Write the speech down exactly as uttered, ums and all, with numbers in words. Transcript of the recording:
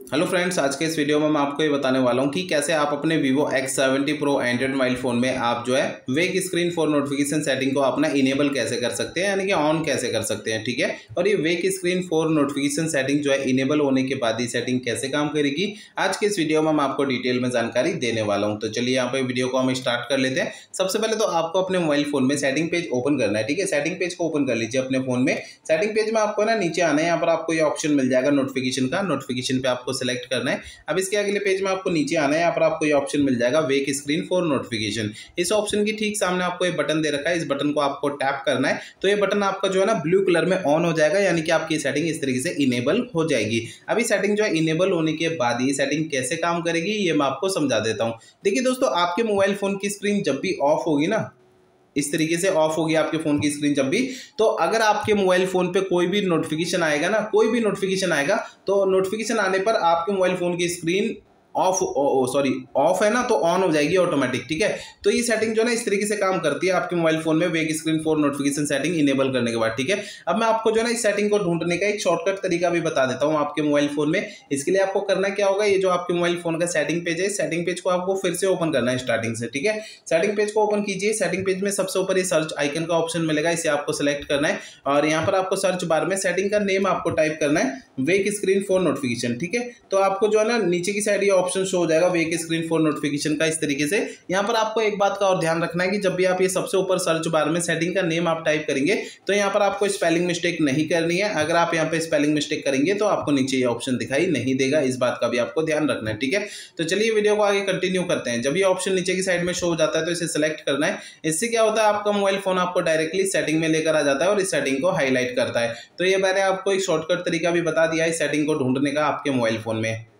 Hello friends, आज के इस वीडियो में मैं आपको ये बताने वाला हूँ कि कैसे आप अपने Vivo X seventy Pro android mobile phone में आप जो है wake screen for notification setting को अपना इनेबल कैसे कर सकते हैं, यानी कि ऑन कैसे कर सकते हैं। ठीक है, और ये wake screen for notification setting जो है इनेबल होने के बाद ये सेटिंग कैसे काम करेगी, आज के इस वीडियो में मैं आपको डिटेल में जानकारी देने वाला हूँ। तो चलिए यहाँ पे वीडियो को हम स्टार्ट कर लेते हैं। सबसे पहले तो आपको अपने मोबाइल फोन में सेटिंग पेज ओपन करना है। ठीक है, सेटिंग पेज को ओपन कर लीजिए अपने फोन में। सेटिंग पेज में आपको ना नीचे आना है, यहाँ पर आपको ये ऑप्शन मिल जाएगा नोटिफिकेशन का। नोटिफिकेशन पे आपको सिलेक्ट करना है। अब इसके अगले पेज में आपको नीचे आना है, यहाँ पर आपको ये ऑप्शन मिल जाएगा वेक स्क्रीन फॉर नोटिफिकेशन। इस ऑप्शन की ठीक सामने आपको ये बटन दे रखा है, इस बटन को आपको टैप करना है। तो ये बटन आपका जो है ना ब्लू कलर में ऑन हो जाएगा, यानी कि आपकी सेटिंग इस तरीके से इनेबल हो जाएगी। अभी सेटिंग जो है इनेबल होने के बाद ये सेटिंग कैसे काम करेगी ये मैं आपको समझा देता हूँ। देखिए दोस्तों, आपके मोबाइल फोन की स्क्रीन जब भी ऑफ होगी ना, इस तरीके से ऑफ होगी आपके फोन की स्क्रीन जब भी, तो अगर आपके मोबाइल फोन पे कोई भी नोटिफिकेशन आएगा ना, कोई भी नोटिफिकेशन आएगा, तो नोटिफिकेशन आने पर आपके मोबाइल फोन की स्क्रीन ऑफ सॉरी ऑफ है ना, तो ऑन हो जाएगी ऑटोमेटिक। ठीक है, तो ये सेटिंग जो है ना इस तरीके से काम करती है आपके मोबाइल फोन में wake screen for notification setting enable करने के बाद। ठीक है, अब मैं आपको जो है ना इस सेटिंग को ढूंढने का एक शॉर्टकट तरीका भी बता देता हूँ आपके मोबाइल फोन में। इसके लिए आपको करना क्या होगा, ये जो आपके मोबाइल फोन का सेटिंग पेज है, सेटिंग पेज को आपको फिर से ओपन करना है स्टार्टिंग से। ठीक है, सेटिंग पेज को ओपन कीजिए। सेटिंग पेज में सबसे ऊपर ये सर्च आइकन का ऑप्शन मिलेगा, इसे आपको सेलेक्ट करना है और यहाँ पर आपको सर्च बार में सेटिंग का नेम आपको टाइप करना है वेक स्क्रीन फॉर नोटिफिकेशन। ठीक है, तो आपको जो है ना नीचे की साइड ये ऑप्शन शो हो जाएगा वेक स्क्रीन फॉर नोटिफिकेशन का, इस तरीके से। यहाँ पर आपको एक बात का और ध्यान रखना है कि जब भी आप ये सबसे ऊपर सर्च बार में सेटिंग का नेम आप टाइप करेंगे तो यहाँ पर आपको स्पेलिंग मिस्टेक नहीं करनी है। अगर आप यहाँ पे स्पेलिंग मिस्टेक करेंगे तो आपको नीचे ये ऑप्शन दिखाई नहीं देगा, इस बात का भी आपको ध्यान रखना है। ठीक है, तो चलिए वीडियो को आगे कंटिन्यू करते हैं। जब ये ऑप्शन नीचे की साइड में शो हो जाता है तो इसे सिलेक्ट करना है। इससे क्या होता है, आपका मोबाइल फोन आपको डायरेक्टली सेटिंग में लेकर आ जाता है और इस सेटिंग को हाईलाइट करता है। तो ये मैंने आपको एक शॉर्टकट तरीका भी बता दिया है इस सेटिंग को ढूंढने का आपके मोबाइल फोन में।